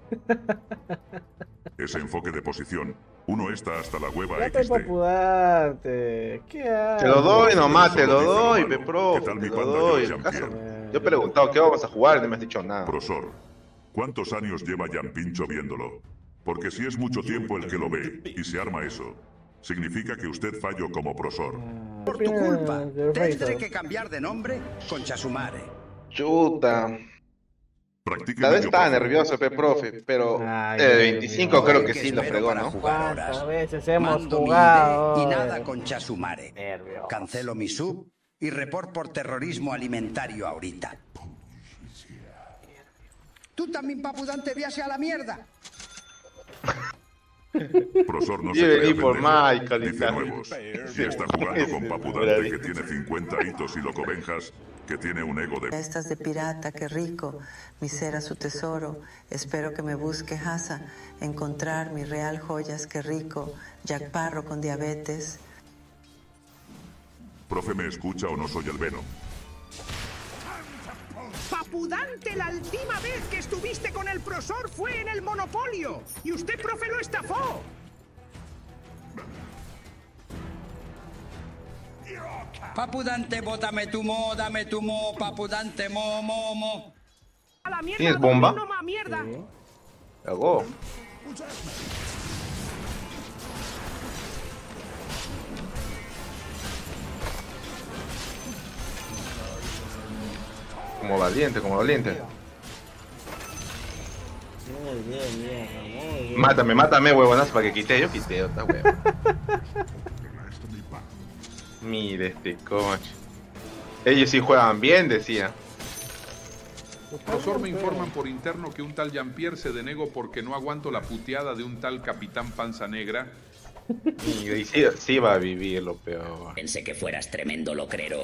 Ese enfoque de posición. Uno está hasta la hueva Date XD. papudarte. ¿Qué Te lo haces? doy nomás, te lo Solo dice lo doy, malo. profe, ¿Qué tal te mi lo panda doy. yo, ¿Acaso? Jean-Pierre? Yo he preguntado qué vamos a jugar y no me has dicho nada. Profesor, ¿cuántos años lleva Jan Pincho viéndolo? Porque si es mucho tiempo el que lo ve y se arma eso, significa que usted falló como profesor. Por tu culpa, De tendré Razor. que cambiar de nombre con Chasumare. Chuta. Practique Tal vez medio, estaba profe. nervioso, profe, pero Ay, el Dios 25 mío. creo Hoy que sí lo espero fregó, para ¿no? jugar ¿Cuántas horas. veces hemos Mando mi jugado? ID y nada con Chasumare. Nervio. Cancelo mi sub y report por terrorismo alimentario ahorita. Tú también, papudante, viaje a la mierda. Profesor no se Yo crea vení por pendejo. Michael y Dice tal. nuevos. Y está jugando con Papudante que tiene 50 hitos y Locobenjas que tiene un ego de... Estas de pirata, qué rico, misera su tesoro, espero que me busque Hasa, encontrar mi real joyas, qué rico, Jack Parro con diabetes. Profe, ¿me escucha o no soy el Venom? Papudante, la última vez que estuviste con el profesor fue en el Monopolio. Y usted, profe, lo estafó. Papudante, bótame tu mo, dame tu mo, papudante, mo. A la mierda, ¿Tienes bomba? no más mierda. Hago. Como valiente, como valiente. Muy bien, mierda, muy bien. Mátame, huevonazo, para que quite. Yo quité otra hueva. Mire este coche. Ellos sí juegan bien, decía. Profesor, me informan por interno que un tal Jean-Pierre se denegó porque no aguanto la puteada de un tal Capitán Panza Negra. Y sí, sí va a vivir lo peor. Pensé que fueras tremendo locrero.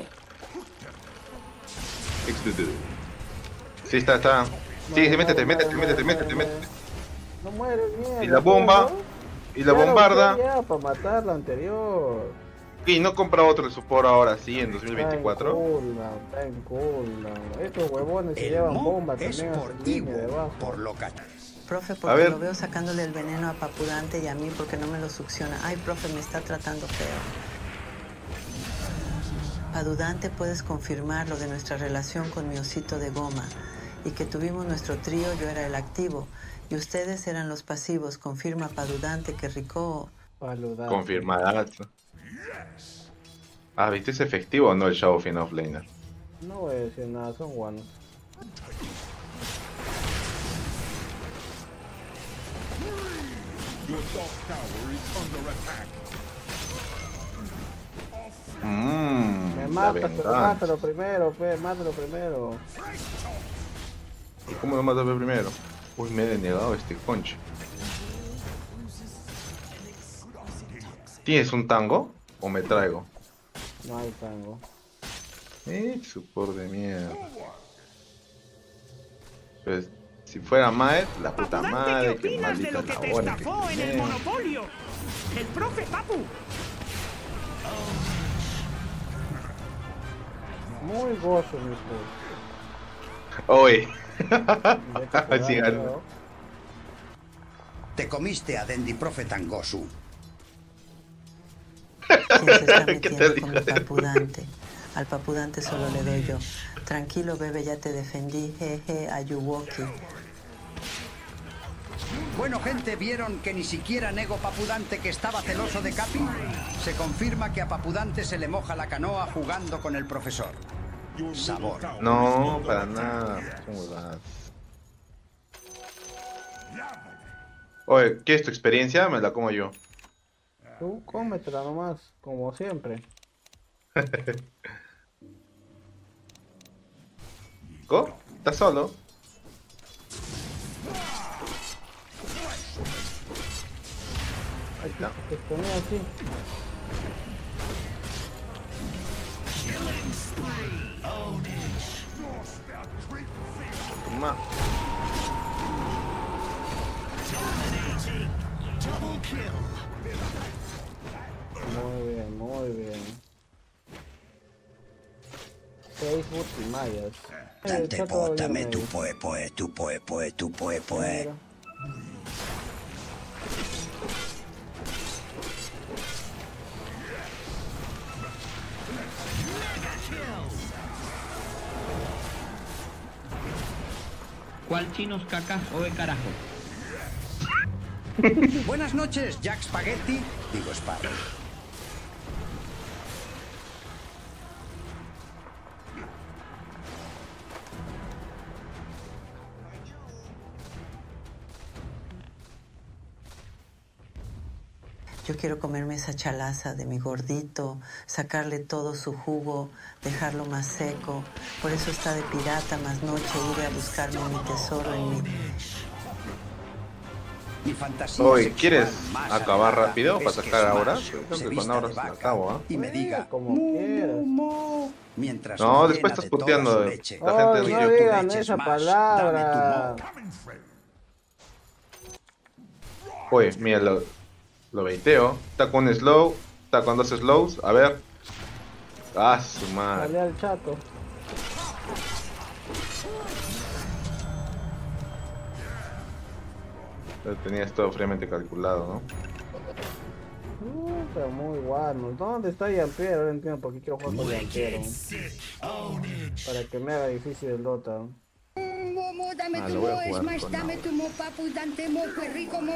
Sí, está. Sí, métete. No mueres, mierda. Y la bomba. Y la bombarda. Ya, para matar la anterior. Y no compra otro de support ahora sí, en 2024. Está en cooldown. Estos huevones se El llevan mo bomba es también por a su ti, línea debajo. por loca. Profe, A porque ver. lo veo sacándole el veneno a Papudante y a mí porque no me lo succiona. Ay, profe, me está tratando feo. Padudante, puedes confirmar lo de nuestra relación con mi osito de goma y que tuvimos nuestro trío, yo era el activo y ustedes eran los pasivos. Confirma, Padudante, que rico. Paludante. Confirmadazo. Ah, ¿viste? ¿Es efectivo o no el Shadow Fin Offlaner? No voy a decir nada, son guanos. Me La mata, pero venganza. mátalo primero, mátalo primero. ¿Y cómo lo matas primero? Uy, me he denegado este conche. ¿Tienes un tango? ¿O me traigo? No hay tango. Support de mierda. Pues, si fuera Maet, la puta Papudante, madre, ¿qué que opinas de maldita lo que te labor, estafó en el Monopolio? El profe Papu. Muy gozo, mi puto. Oye. Vete a jugar, Sí, ¿no? Te comiste a Dendi Profe Tangosu. ¿Quién se está ¿Qué te metiendo dijo con mi eso? Papudante? Al Papudante solo le doy yo. Tranquilo, bebé, ya te defendí. Jeje, Ayuwoki. Bueno, gente, ¿vieron que ni siquiera nego Papudante que estaba celoso de Capi? Se confirma que a Papudante se le moja la canoa jugando con el profesor. Sabor. No, para nada. Son huevadas. Oye, ¿qué es tu experiencia? Me la como yo. Tú cómetela nomás, como siempre. ¿Go? ¿Estás solo? Ahí está. Te ponía así. Toma. Muy bien, muy bien. Facebook y Mayas. Dante, Chato va a venir bótame medio. tu poe. Mira. ¿Cuál chinos caca o de carajo? Buenas noches, Jack Spaghetti. Digo Sparrow. Yo quiero comerme esa chalaza de mi gordito, sacarle todo su jugo, dejarlo más seco. Por eso está de pirata, más noche iré a buscarme mi tesoro en mi... Mi fantasía. Oye, ¿quieres acabar rápido para sacar ahora? Creo que con ahora se lo acabo, ¿ah? Y me diga como quieras. Mientras No, me después llena estás de toda puteando. su La leche. gente Oh, no no quiere tu digan leche, esa Smash, palabra. dame tu mo. Oye, mira, lo baiteo. Está con slow, está con 2 slows. A ver. Ah, su madre. Dale al chato. Lo tenías todo fríamente calculado, ¿no? Pero muy bueno. ¿Dónde está Yampiero? Ahora entiendo por qué quiero jugar con Yampiero. Para que me haga difícil el Dota. Momo, dame Ah, tu lo voy a mo, jugar Smash, con dame agua. tu mo, papu, dante mo, qué rico mo.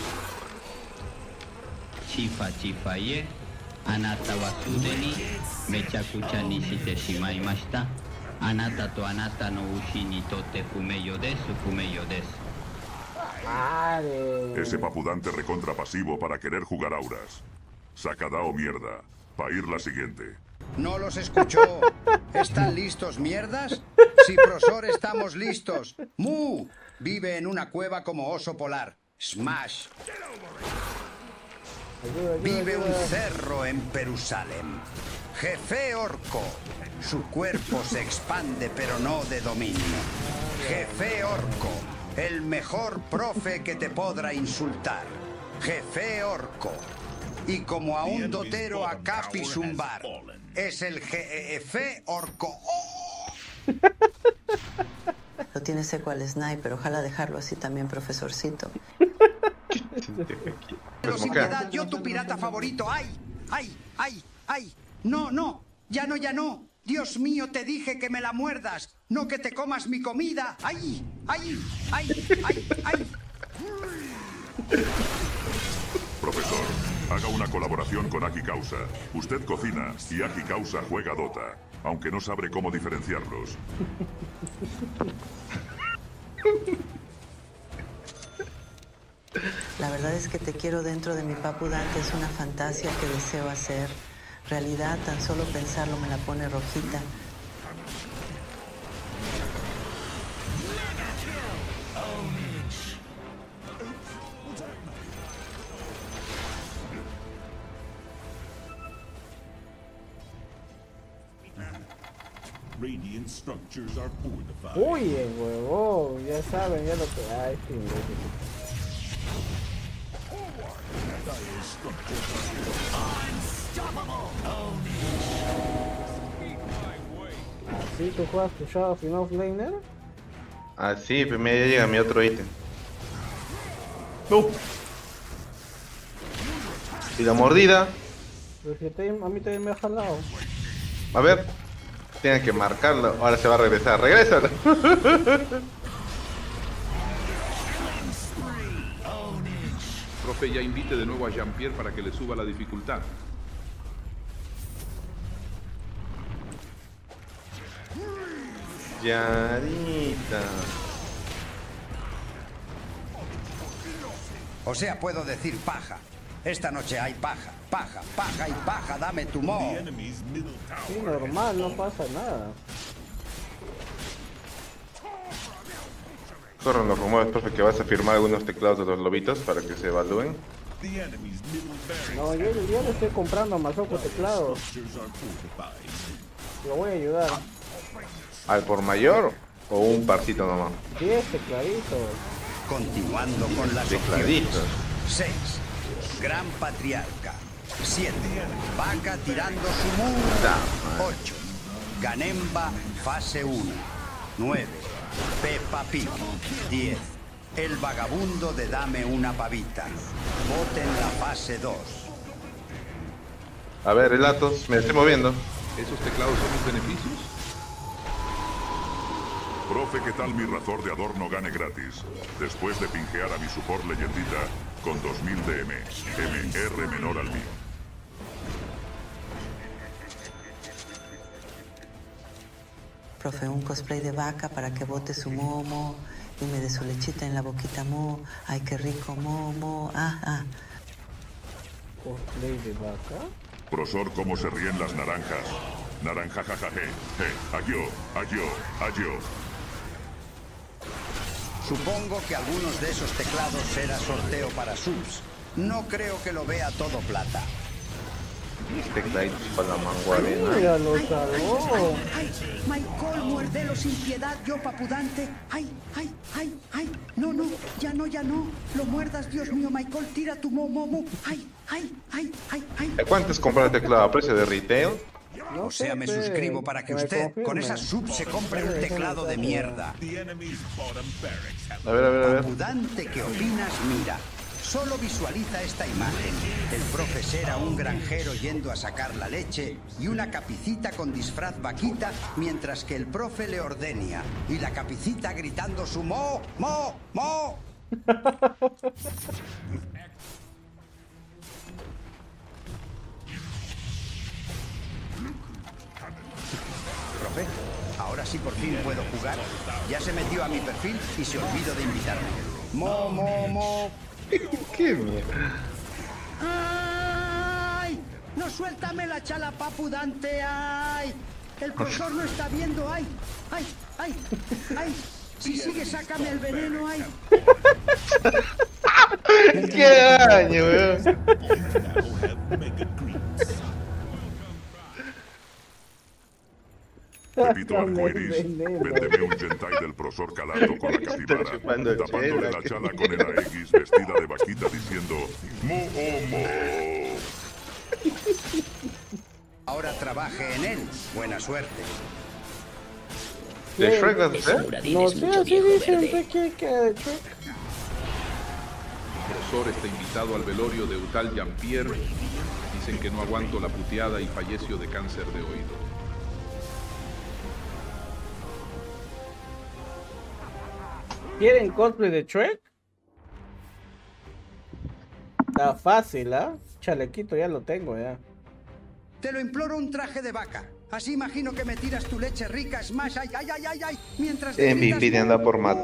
Chifa chifa ye. Anata wa sudeni mechakucha ni shite shimaimashita. Anata to anata no ushi ni tote fumeyo desu. Vale. Ese papudante recontra pasivo para querer jugar auras. Sacadao mierda. Pa' ir la siguiente. No los escuchó. ¿Están listos, mierdas? Si, profesor, estamos listos. Mu vive en una cueva como oso polar. Smash vive un cerro en Jerusalén. Jefe Orco. Su cuerpo se expande, pero no de dominio. Jefe Orco. El mejor profe que te podrá insultar. Jefe Orco. Y como a un dotero a Capi zumbar. Es el Jefe Orco. ¡Oh! Lo tiene seco al sniper, ojalá dejarlo así también, profesorcito. Pero sin piedad, yo tu pirata favorito. ¡Ay! ¡Ay! ¡Ay! ¡Ay! ¡No, no! ¡Ya no, ya no! Dios mío, te dije que me la muerdas, no que te comas mi comida. ¡Ay! ¡Ay! ¡Ay! ¡Ay! ¡Ay! Profesor, haga una colaboración con Aki Causa. Usted cocina y Aki Causa juega Dota, aunque no sabe cómo diferenciarlos. La verdad es que te quiero dentro de mi papu Dante, es una fantasía que deseo hacer. Realidad, tan solo pensarlo me la pone rojita. Radiant structures are fortified. Oye, huevón, ya saben, ya lo que... Ay, sí, ¿Así tú juegas tu Shadow of Offlaner? Ah, sí, pues me llega mi otro ítem. ¡No! Y la mordida. Pero si a mí también me ha jalado. A ver. Tienen que marcarlo. Ahora se va a regresar. ¡Regresa! Profe, ya invite de nuevo a Jean-Pierre para que le suba la dificultad. Yarita. O sea, puedo decir paja. Esta noche hay paja, paja, paja y paja. Dame tu mo. Sí, normal, no pasa nada. Corren los rumores, profe, que vas a firmar algunos teclados de los lobitos para que se evalúen. No, yo le estoy comprando a Mazoco teclados. Lo voy a ayudar. ¿Al por mayor o un parcito nomás? 10 tecladitos. Continuando con las Tecladitos. 6. Gran Patriarca. 7. Vaca tirando su mundo. 8. Ganemba fase 1. 9. Peppa Pig. 10. el vagabundo de Dame una pavita. Voten la fase 2. A ver, relatos, me estoy moviendo. ¿Esos teclados son mis beneficios? Profe, ¿qué tal mi razor de adorno gane gratis? Después de pingear a mi support leyendita con 2000 DM. MR menor al mío. Profe, un cosplay de vaca para que bote su momo y me dé su lechita en la boquita, mo. Ay, qué rico, momo. ¿Cosplay de vaca? Profesor, ¿cómo se ríen las naranjas? Naranja, jajaje. Ayo. Supongo que algunos de esos teclados será sorteo para subs. No creo que lo vea todo plata. Tecladitos para la manguarena. Mira, lo salvó. ¡Ay! Michael, muerdelo sin piedad, yo papudante. ¡Ay! No, ya no. Lo muerdas, Dios mío, Michael, tira tu momo. ¡Ay! ¿Cuánto es comprar el teclado a precio de retail? No O sea, me sé, suscribo para que me usted confirme. con esa sub se compre un teclado de mierda. A ver. Papudante, ¿qué opinas? Mira, solo visualiza esta imagen. El profesor era un granjero yendo a sacar la leche y una capicita con disfraz vaquita, mientras que el profe le ordenia y la capicita gritando su mo. Profe, ahora sí por fin puedo jugar. Ya se metió a mi perfil y se olvidó de invitarme. Mo. ¿Qué mierda? ¡Ay! ¡No suéltame la chala, papudante! ¡Ay! El profesor no está viendo. ¡Ay! Si sigue, sácame el veneno. ¡Ay! ¡Qué daño, weón! Pepito Arcoiris, véndeme un hentai del profesor calando con la capibara, tapándole la chala con el AX vestida de vaquita diciendo mo. Ahora trabaje en él. Buena suerte. ¿De Shrek vas a hacer? No sé, así dicen que de Shrek. El profesor está invitado al velorio de Utal Jean-Pierre. Dicen que no aguanto la puteada y falleció de cáncer de oído. ¿Quieren cosplay de Shrek? Está fácil, Chalequito ya lo tengo, ya. Te lo imploro, un traje de vaca. Así imagino que me tiras tu leche rica, Smash. Ay. Mientras MVP anda por matar.